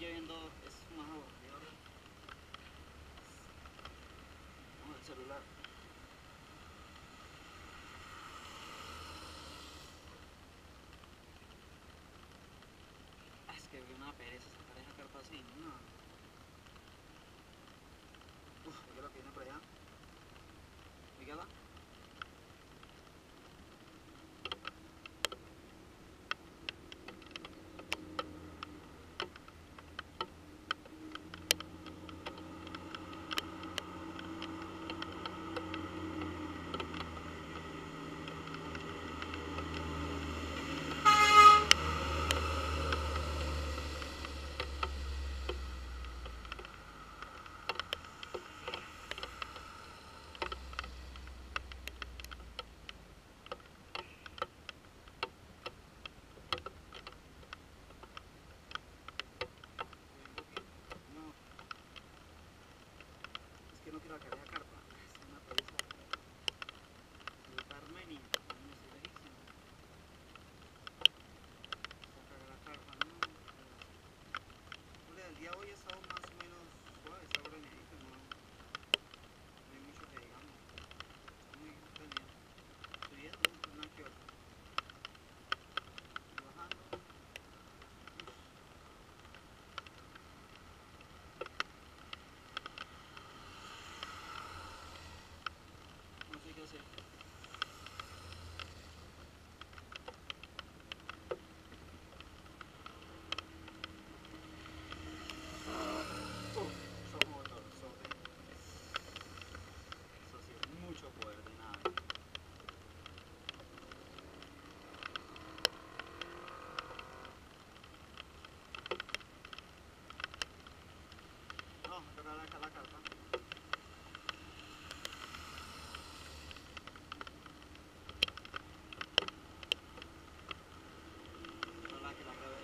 lloviendo es más aburrido. Vamos al celular. Es que una pereza sacar esa carpa así, no. Uf, ¿qué es lo que viene por allá? ¿Miguela? No quiero sacar esa carpa, es una pereza. Buscar Armenia, no sé, lejísimo. Sacar la carpa, no. El día de hoy ha estado más o menos suave, está granadito, no hay mucho que digamos. Está muy caliente. Subiendo, una que otra. Y bajando. No sé qué hacer. Mucho poder de nada. No, pero la carpa. Pero la que la grabé.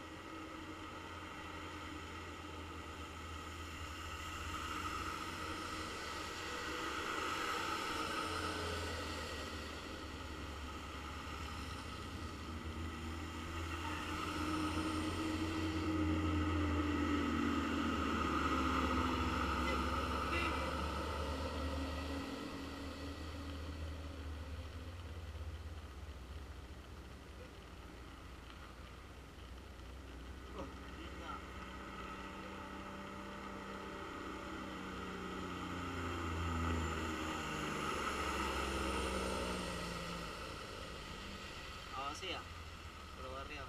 Vacía, pero barriado.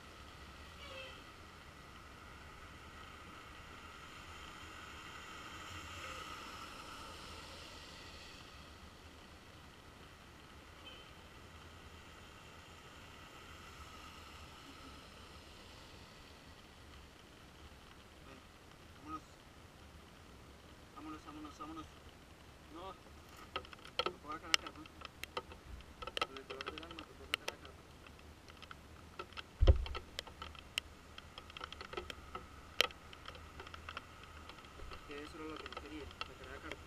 Vámonos. No, te puedo sacar la carpa. Por el color del alma te puedo sacar la carpa. Que eso era lo que no quería, sacar la carpa.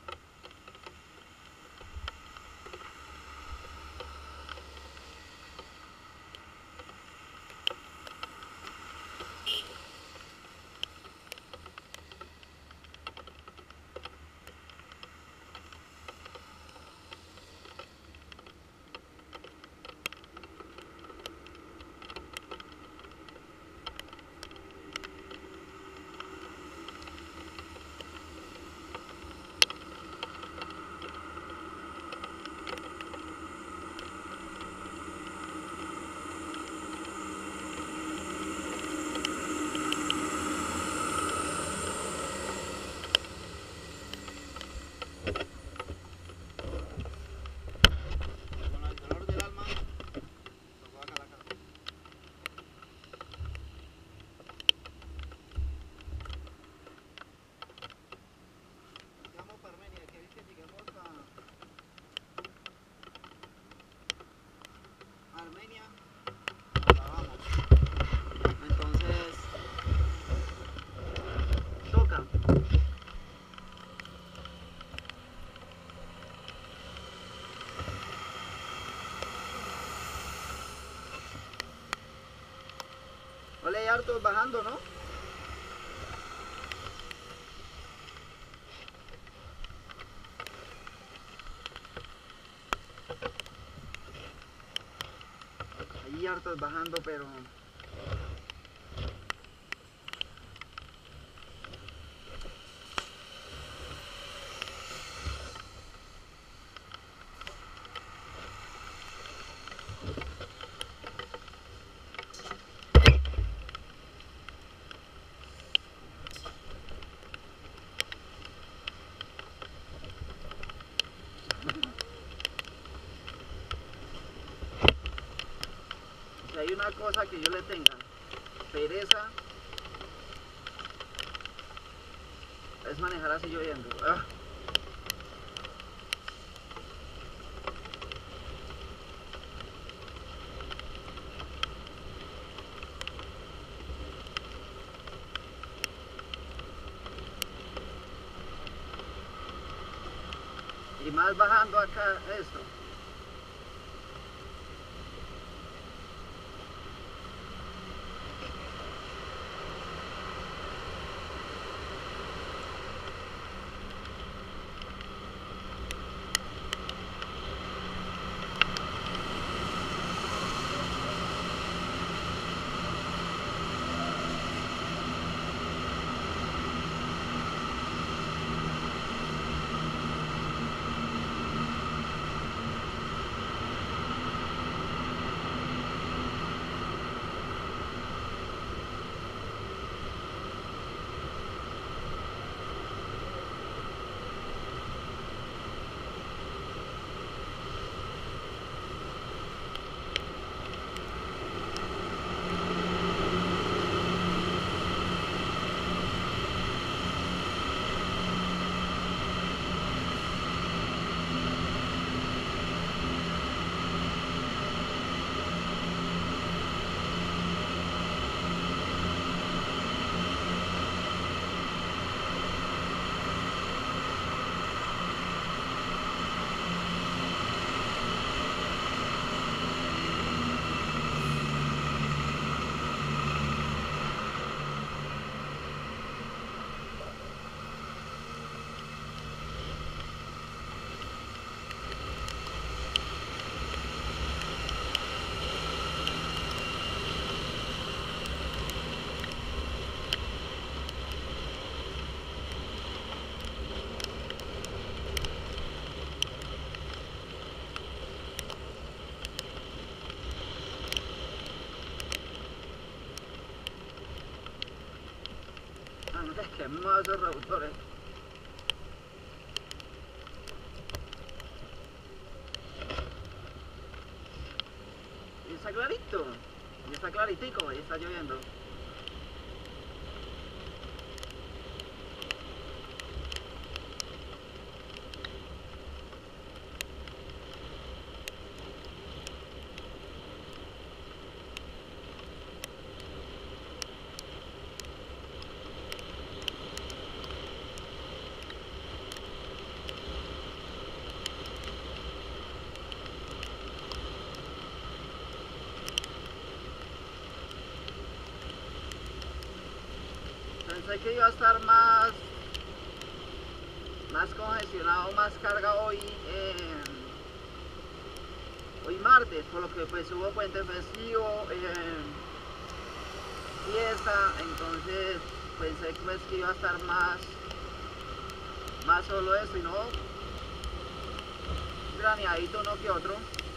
Armenia, la vamos. Entonces, toca. Vale, hay hartos bajando, ¿no? Hay hartos bajando, pero si hay una cosa que yo le tenga pereza es manejar así lloviendo. Y más bajando acá esto. Que más esos reductores. Y está clarito. Y está claritico. Y está lloviendo. Pensé que iba a estar más congestionado, más carga hoy martes, por lo que pues hubo puente festivo, fiesta, entonces pensé pues, que iba a estar más solo eso y no, graneadito uno que otro.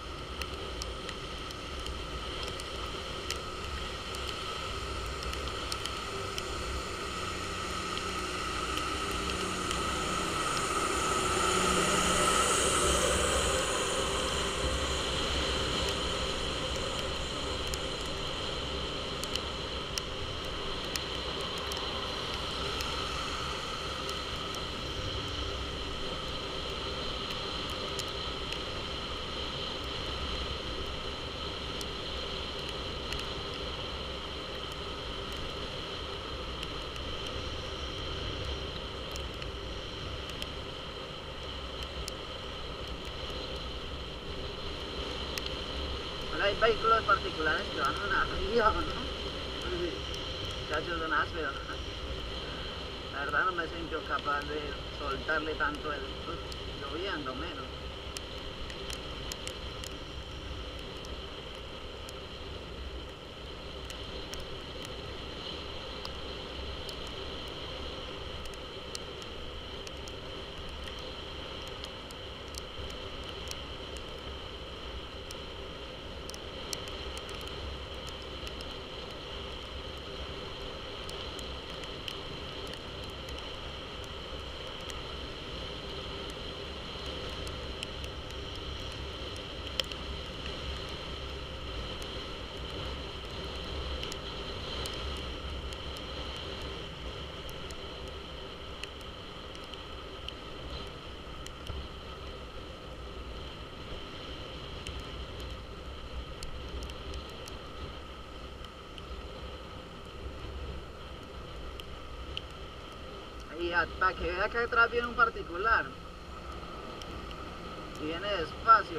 Hay vehículos particulares que van arriba, ¿no? Muchachos, son ásperos. La verdad no me siento capaz de soltarle tanto el lloviendo menos. velocidad, para que vea que atrás viene un particular y viene despacio.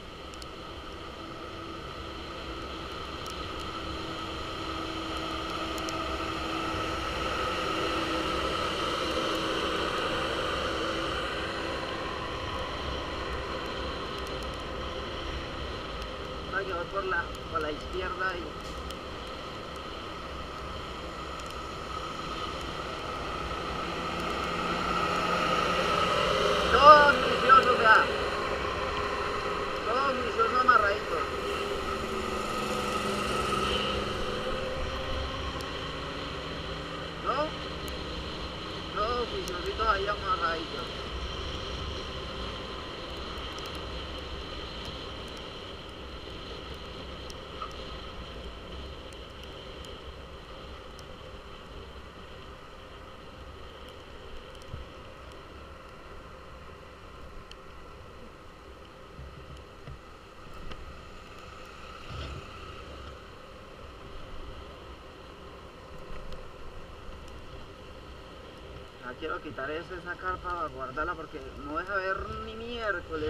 Ahora que voy por la izquierda y todos juiciosos, vea. Todos juiciosos amarraditos. ¿No? Todos juiciositos ahí amarraditos. Quiero quitar esa carpa para guardarla porque no deja ver ni miércoles.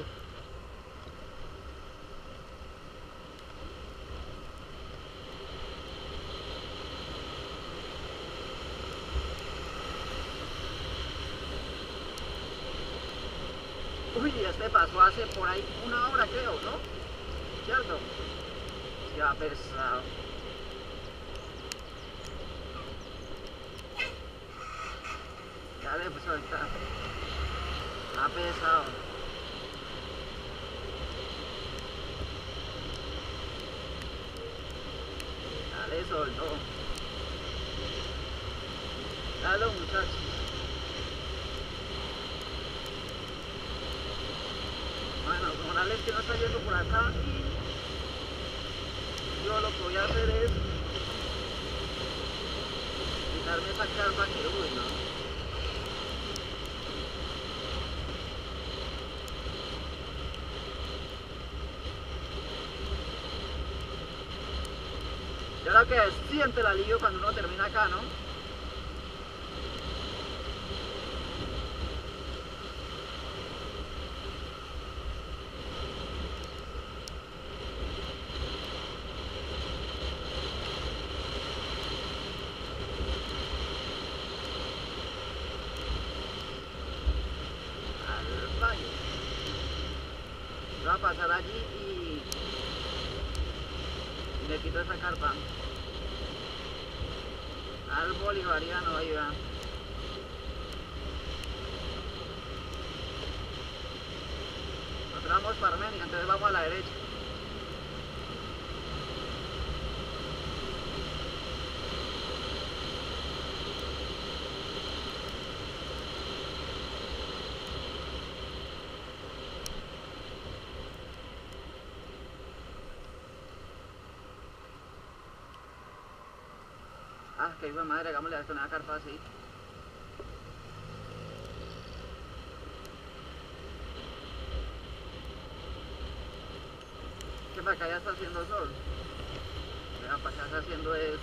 Uy, este pasó hace por ahí una hora creo, ¿no? ¿Cierto? Se ha pesado. Dale, pues ahorita. Ha pesado. Dale, soltó. Dale, muchachos. Bueno, Morales que no está yendo por acá y yo lo que voy a hacer es quitarme esa carpa que uy, ¿no? Yo creo que siente el alivio cuando uno termina acá, ¿no? Al baño. Voy a pasar allí y le quito esa carpa. Al bolivariano, ahí va. Nosotros vamos para Armenia, entonces vamos a la derecha. Ah, qué hijo de madre, hagámosle a esto una carpa así. Que para acá ya está haciendo sol. Vean, para acá está haciendo es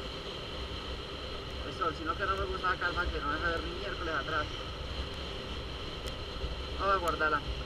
sol, sino que no me gusta la carpa que no deja ver ni miércoles atrás. Vamos a guardarla.